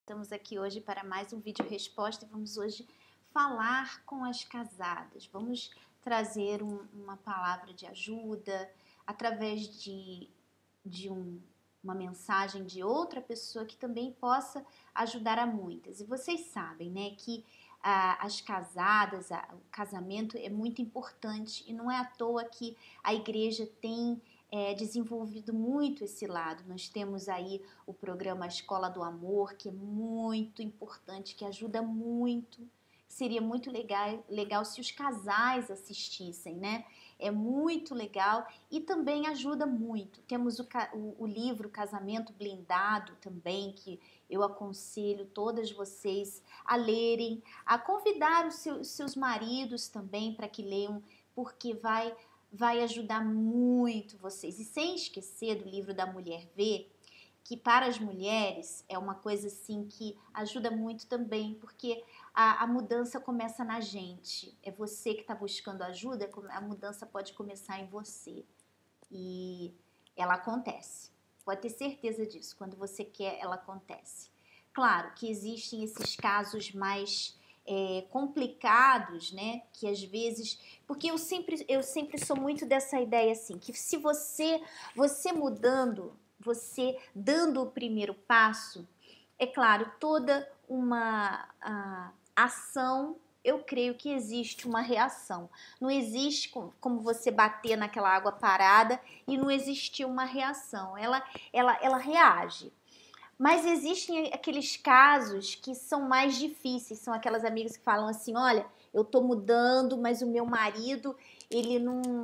Estamos aqui hoje para mais um vídeo resposta e vamos hoje falar com as casadas. Vamos trazer uma palavra de ajuda através de uma mensagem de outra pessoa que também possa ajudar a muitas. E vocês sabem, né, que as casadas, o casamento é muito importante e não é à toa que a igreja tem desenvolvido muito esse lado. Nós temos aí o programa Escola do Amor, que é muito importante, que ajuda muito. Seria muito legal se os casais assistissem, né? É muito legal e também ajuda muito. Temos o livro Casamento Blindado também, que eu aconselho todas vocês a lerem, a convidar os seus maridos também para que leiam, porque vai ajudar muito vocês. E sem esquecer do livro da Mulher Vê, que para as mulheres é uma coisa assim que ajuda muito também, porque a mudança começa na gente. É você que está buscando ajuda, a mudança pode começar em você. E ela acontece. Pode ter certeza disso. Quando você quer, ela acontece. Claro que existem esses casos mais complicados, né? Que às vezes... Porque eu sempre sou muito dessa ideia assim, que se você mudando, você dando o primeiro passo, é claro, toda uma ação, eu creio que existe uma reação. Não existe como você bater naquela água parada e não existir uma reação. Ela reage. Mas existem aqueles casos que são mais difíceis, são aquelas amigas que falam assim, olha, eu tô mudando, mas o meu marido, ele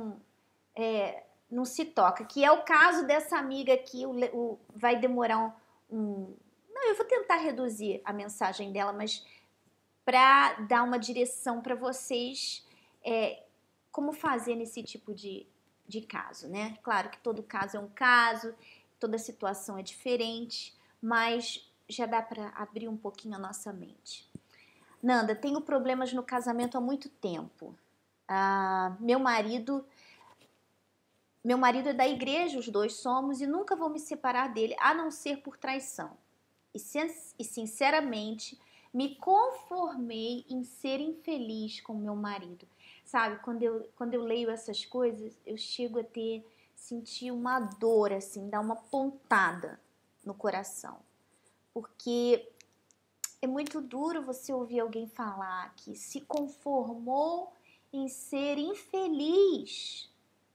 não se toca. Que é o caso dessa amiga aqui, vai demorar Não, eu vou tentar reduzir a mensagem dela, mas para dar uma direção para vocês como fazer nesse tipo de caso, né? Claro que todo caso é um caso, toda situação é diferente, mas já dá para abrir um pouquinho a nossa mente. Nanda, tenho problemas no casamento há muito tempo. Meu marido é da igreja, os dois somos, e nunca vou me separar dele, a não ser por traição. E sinceramente, me conformei em ser infeliz com meu marido. Sabe, quando eu leio essas coisas, eu chego a sentir uma dor, assim, dar uma pontada no coração. Porque é muito duro você ouvir alguém falar que se conformou em ser infeliz.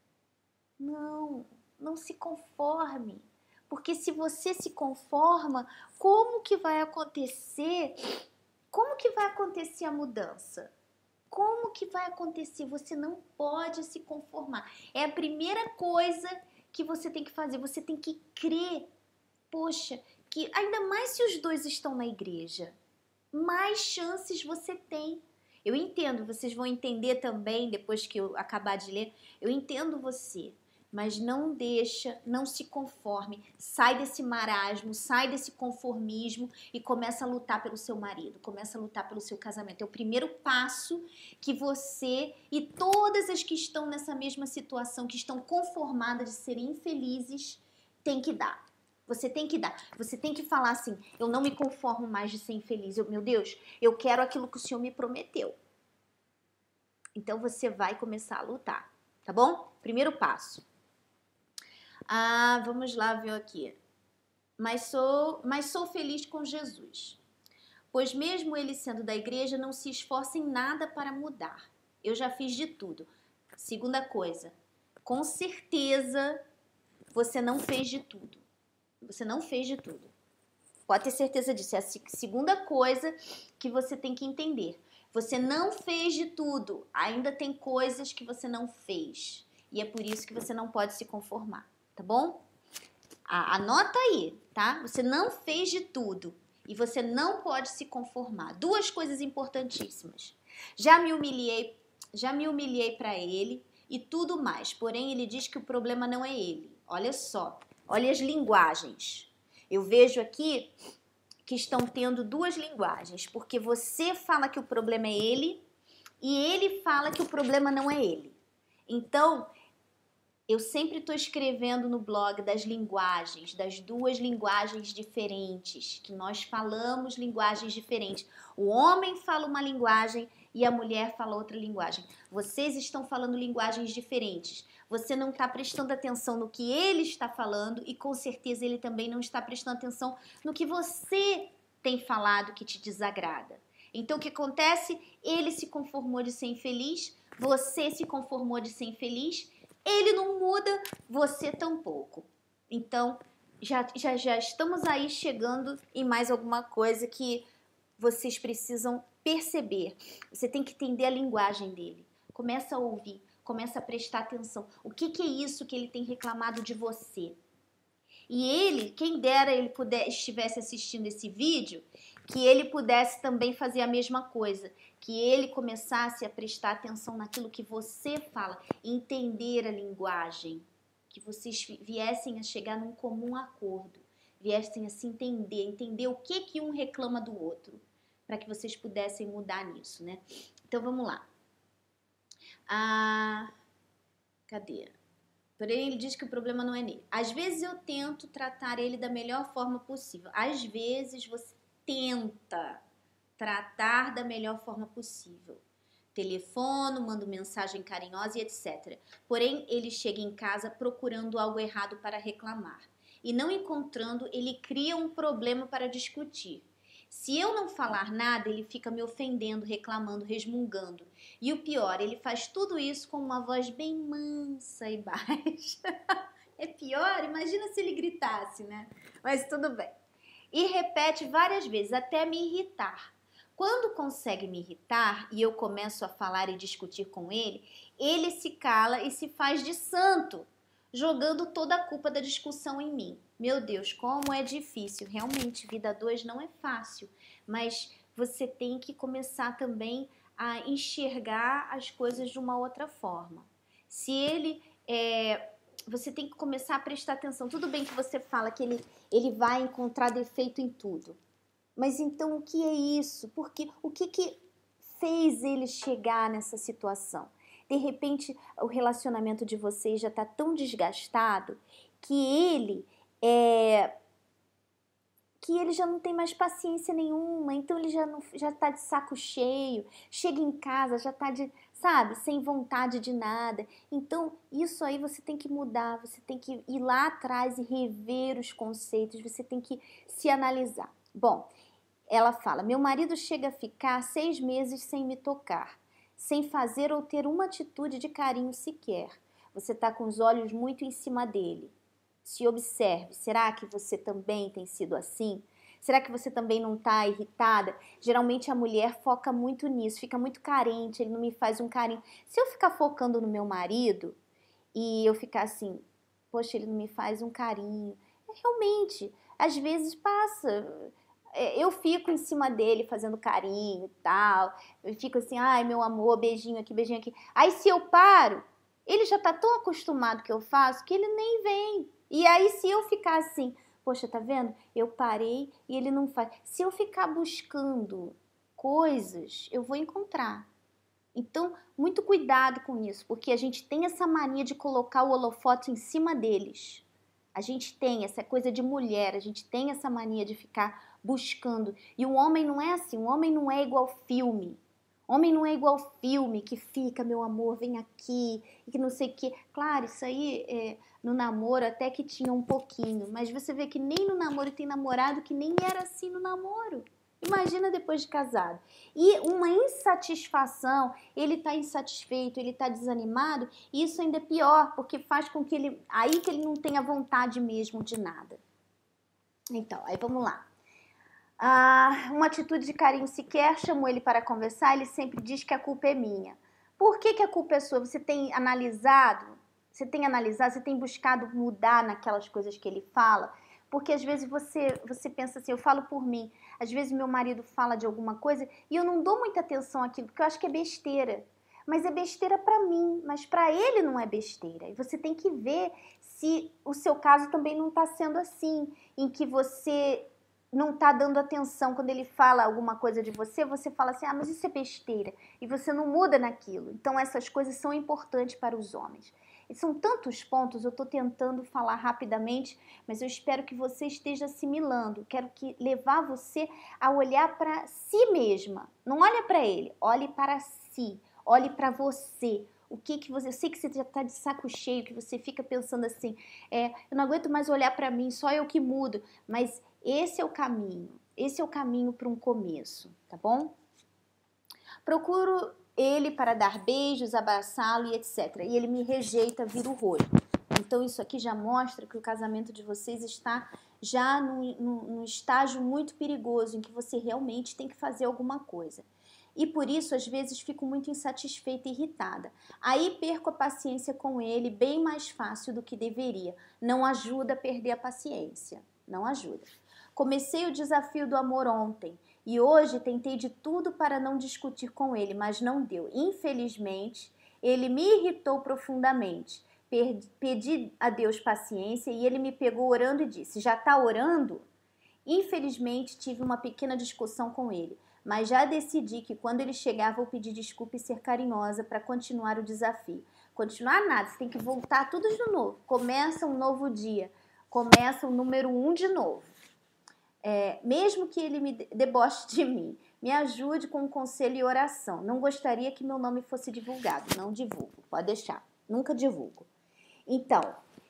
Não se conforme. Porque se você se conforma, como que vai acontecer? Como que vai acontecer a mudança? Como que vai acontecer? Você não pode se conformar. É a primeira coisa que você tem que fazer. Você tem que crer. Poxa, que ainda mais se os dois estão na igreja, mais chances você tem. Eu entendo, vocês vão entender também depois que eu acabar de ler. Eu entendo você. Mas não se conforme, sai desse marasmo, sai desse conformismo e começa a lutar pelo seu marido, começa a lutar pelo seu casamento. É o primeiro passo que você e todas as que estão nessa mesma situação, que estão conformadas de serem infelizes, tem que dar. Você tem que dar. Você tem que falar assim, eu não me conformo mais de ser infeliz. Meu Deus, eu quero aquilo que o Senhor me prometeu. Então você vai começar a lutar, tá bom? Primeiro passo. Vamos lá ver aqui. Mas sou feliz com Jesus, pois mesmo ele sendo da igreja, não se esforça em nada para mudar. Eu já fiz de tudo. Segunda coisa, com certeza você não fez de tudo. Você não fez de tudo. Pode ter certeza disso. É a segunda coisa que você tem que entender. Você não fez de tudo. Ainda tem coisas que você não fez. E é por isso que você não pode se conformar. Tá bom? Anota aí, tá? Você não fez de tudo e você não pode se conformar. Duas coisas importantíssimas. Já me humilhei para ele e tudo mais. Porém, ele diz que o problema não é ele. Olha só, olha as linguagens. Eu vejo aqui que estão tendo duas linguagens, porque você fala que o problema é ele e ele fala que o problema não é ele. Então, Eu sempre estou escrevendo no blog das linguagens, das duas linguagens diferentes, que nós falamos linguagens diferentes. O homem fala uma linguagem e a mulher fala outra linguagem. Vocês estão falando linguagens diferentes. Você não está prestando atenção no que ele está falando e com certeza ele também não está prestando atenção no que você tem falado que te desagrada. Então o que acontece? Ele se conformou de ser infeliz, você se conformou de ser infeliz. Ele não muda, você tampouco. Então, já estamos aí chegando em mais alguma coisa que vocês precisam perceber. Você tem que entender a linguagem dele. Começa a ouvir, começa a prestar atenção. O que é isso que ele tem reclamado de você? E ele, quem dera ele estivesse assistindo esse vídeo, que ele pudesse também fazer a mesma coisa, que ele começasse a prestar atenção naquilo que você fala, entender a linguagem, que vocês viessem a chegar num comum acordo, viessem a se entender o que um reclama do outro, para que vocês pudessem mudar nisso, né? Então vamos lá. Cadê? Porém, ele diz que o problema não é nele. Às vezes eu tento tratar ele da melhor forma possível. Às vezes você tenta tratar da melhor forma possível. Telefono, mando mensagem carinhosa e etc. Porém, ele chega em casa procurando algo errado para reclamar. E não encontrando, ele cria um problema para discutir. Se eu não falar nada, ele fica me ofendendo, reclamando, resmungando. E o pior, ele faz tudo isso com uma voz bem mansa e baixa. É pior? Imagina se ele gritasse, né? Mas tudo bem. E repete várias vezes, até me irritar. Quando consegue me irritar e eu começo a falar e discutir com ele, ele se cala e se faz de santo, jogando toda a culpa da discussão em mim. Meu Deus, como é difícil. Realmente, vida a dois não é fácil, mas você tem que começar também a enxergar as coisas de uma outra forma. Se ele você tem que começar a prestar atenção. Tudo bem que você fala que ele vai encontrar defeito em tudo. Mas então o que é isso? Porque o que fez ele chegar nessa situação? De repente o relacionamento de vocês já está tão desgastado que ele já não tem mais paciência nenhuma, então ele já tá de saco cheio, chega em casa, já tá sem vontade de nada. Então, isso aí você tem que mudar, você tem que ir lá atrás e rever os conceitos, você tem que se analisar. Bom, ela fala, meu marido chega a ficar 6 meses sem me tocar, sem fazer ou ter uma atitude de carinho sequer. Você tá com os olhos muito em cima dele. Se observe, será que você também tem sido assim? Será que você também não está irritada? Geralmente a mulher foca muito nisso, fica muito carente, ele não me faz um carinho. Se eu ficar focando no meu marido e eu ficar assim, poxa, ele não me faz um carinho. Realmente, às vezes passa. Eu fico em cima dele fazendo carinho e tal. Eu fico assim, ai meu amor, beijinho aqui, beijinho aqui. Aí se eu paro, ele já tá tão acostumado que eu faço que ele nem vem. E aí se eu ficar assim, poxa, tá vendo? Eu parei e ele não faz. Se eu ficar buscando coisas, eu vou encontrar. Então, muito cuidado com isso, porque a gente tem essa mania de colocar o holofote em cima deles. A gente tem essa coisa de mulher, a gente tem essa mania de ficar buscando. E o homem não é assim, o homem não é igual filme. Homem não é igual filme que fica, meu amor, vem aqui, e que não sei o que. Claro, isso aí no namoro até que tinha um pouquinho, mas você vê que nem no namoro tem namorado que nem era assim no namoro. Imagina depois de casado. E uma insatisfação, ele tá insatisfeito, ele tá desanimado, e isso ainda é pior, porque faz com que ele não tenha vontade mesmo de nada. Então, aí vamos lá. Uma atitude de carinho sequer, chamou ele para conversar, ele sempre diz que a culpa é minha. Por que a culpa é sua? Você tem analisado, você tem buscado mudar naquelas coisas que ele fala? Porque às vezes você pensa assim, eu falo por mim, às vezes meu marido fala de alguma coisa e eu não dou muita atenção àquilo, porque eu acho que é besteira. Mas é besteira para mim, mas para ele não é besteira. E você tem que ver se o seu caso também não está sendo assim, em que você não está dando atenção quando ele fala alguma coisa de você, você fala assim, mas isso é besteira, e você não muda naquilo. Então essas coisas são importantes para os homens. São tantos pontos, eu estou tentando falar rapidamente, mas eu espero que você esteja assimilando. Quero levar você a olhar para si mesma. Não olhe para ele, olhe para si, olhe para você. O que você, eu sei que você já está de saco cheio, que você fica pensando assim, eu não aguento mais olhar para mim, só eu que mudo. Mas esse é o caminho para um começo, tá bom? Procuro ele para dar beijos, abraçá-lo e etc. E ele me rejeita, vira o rosto. Então isso aqui já mostra que o casamento de vocês está já num estágio muito perigoso, em que você realmente tem que fazer alguma coisa. E por isso, às vezes, fico muito insatisfeita e irritada. Aí perco a paciência com ele bem mais fácil do que deveria. Não ajuda a perder a paciência. Não ajuda. Comecei o desafio do amor ontem e hoje tentei de tudo para não discutir com ele, mas não deu. Infelizmente, ele me irritou profundamente. Pedi a Deus paciência e ele me pegou orando e disse: já está orando? Infelizmente, tive uma pequena discussão com ele, mas já decidi que quando ele chegar vou pedir desculpa e ser carinhosa para continuar o desafio. Continuar nada, você tem que voltar tudo de novo. Começa um novo dia, começa o número 1 de novo. Mesmo que ele me deboche de mim, me ajude com um conselho e oração. Não gostaria que meu nome fosse divulgado. Não divulgo, pode deixar. Nunca divulgo. Então,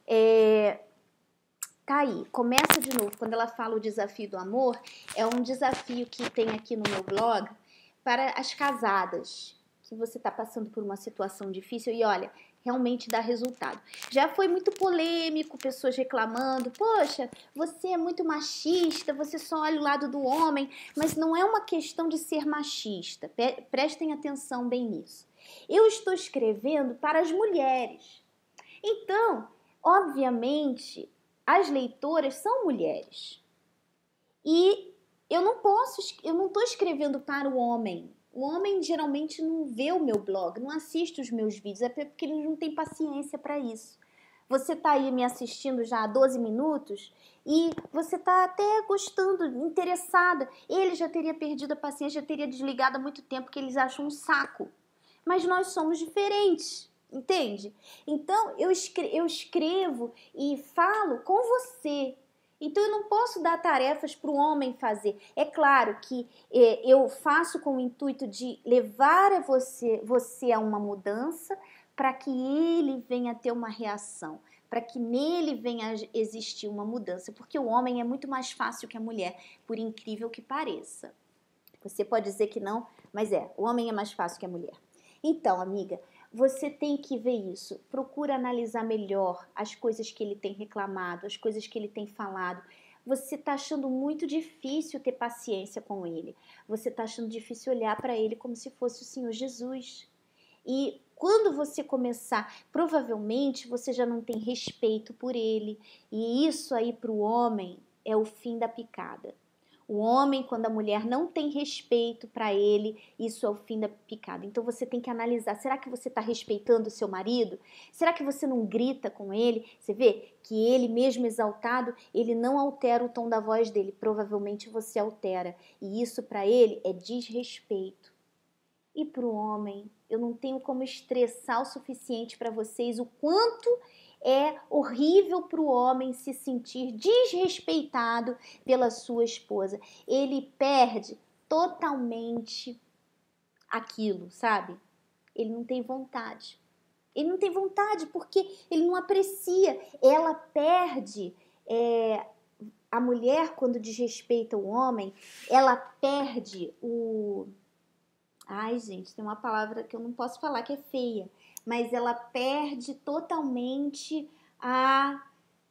tá aí, começa de novo. Quando ela fala o desafio do amor, é um desafio que tem aqui no meu blog para as casadas, que você está passando por uma situação difícil e olha, realmente dá resultado. Já foi muito polêmico, pessoas reclamando, poxa, você é muito machista, você só olha o lado do homem, mas não é uma questão de ser machista, prestem atenção bem nisso. Eu estou escrevendo para as mulheres, então, obviamente, as leitoras são mulheres. E eu não estou escrevendo para o homem. O homem geralmente não vê o meu blog, não assiste os meus vídeos, é porque ele não tem paciência para isso. Você está aí me assistindo já há 12 minutos e você está até gostando, interessada. Ele já teria perdido a paciência, já teria desligado há muito tempo, porque eles acham um saco. Mas nós somos diferentes. Entende? Então, eu escrevo e falo com você. Então, eu não posso dar tarefas para o homem fazer. É claro que eu faço com o intuito de levar a você a uma mudança para que ele venha ter uma reação, para que nele venha existir uma mudança. Porque o homem é muito mais fácil que a mulher, por incrível que pareça. Você pode dizer que não, mas o homem é mais fácil que a mulher. Então, amiga, você tem que ver isso. Procura analisar melhor as coisas que ele tem reclamado, as coisas que ele tem falado. Você está achando muito difícil ter paciência com ele. Você está achando difícil olhar para ele como se fosse o Senhor Jesus. E quando você começar, provavelmente você já não tem respeito por ele. E isso aí para o homem é o fim da picada. O homem, quando a mulher não tem respeito para ele, isso é o fim da picada. Então você tem que analisar, será que você está respeitando o seu marido? Será que você não grita com ele? Você vê que ele, mesmo exaltado, ele não altera o tom da voz dele. Provavelmente você altera. E isso para ele é desrespeito. E para o homem, eu não tenho como estressar o suficiente para vocês o quanto é horrível para o homem se sentir desrespeitado pela sua esposa. Ele perde totalmente aquilo, sabe? Ele não tem vontade. Ele não tem vontade porque ele não aprecia. Ela perde. A mulher, quando desrespeita o homem, ela perde o... Ai, gente, tem uma palavra que eu não posso falar que é feia, mas ela perde totalmente a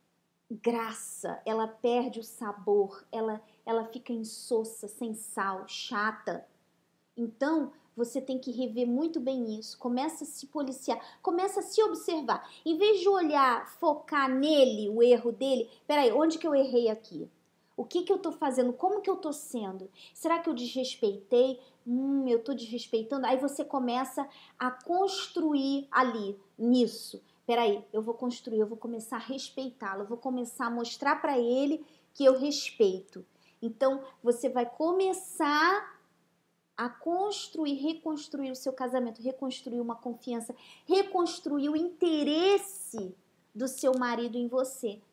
graça, ela perde o sabor, ela fica insossa, sem sal, chata. Então, você tem que rever muito bem isso, começa a se policiar, começa a se observar. Em vez de olhar, focar nele, o erro dele, peraí, onde que eu errei aqui? O que que eu tô fazendo? Como que eu tô sendo? Será que eu desrespeitei? Eu tô desrespeitando? Aí você começa a construir ali, nisso. Peraí, eu vou construir, eu vou começar a respeitá-lo, eu vou começar a mostrar para ele que eu respeito. Então, você vai começar a construir, reconstruir o seu casamento, reconstruir uma confiança, reconstruir o interesse do seu marido em você.